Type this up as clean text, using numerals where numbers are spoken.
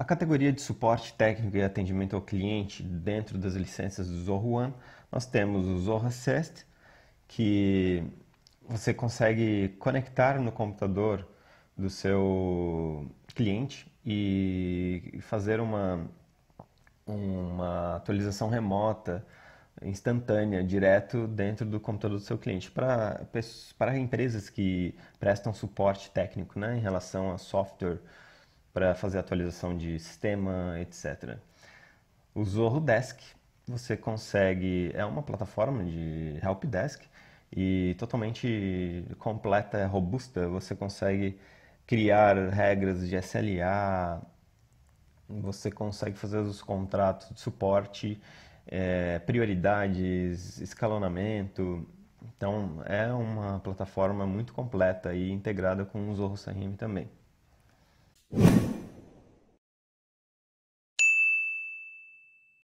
A categoria de suporte técnico e atendimento ao cliente dentro das licenças do Zoho One, nós temos o Zoho Assist, que você consegue conectar no computador do seu cliente e fazer uma atualização remota, instantânea, direto dentro do computador do seu cliente, para empresas que prestam suporte técnico, né, em relação a software, para fazer atualização de sistema, etc. O Zoho Desk, você consegue, é uma plataforma de helpdesk e totalmente completa, robusta. Você consegue criar regras de SLA, você consegue fazer os contratos de suporte, prioridades, escalonamento. Então, é uma plataforma muito completa e integrada com o Zoho CRM também.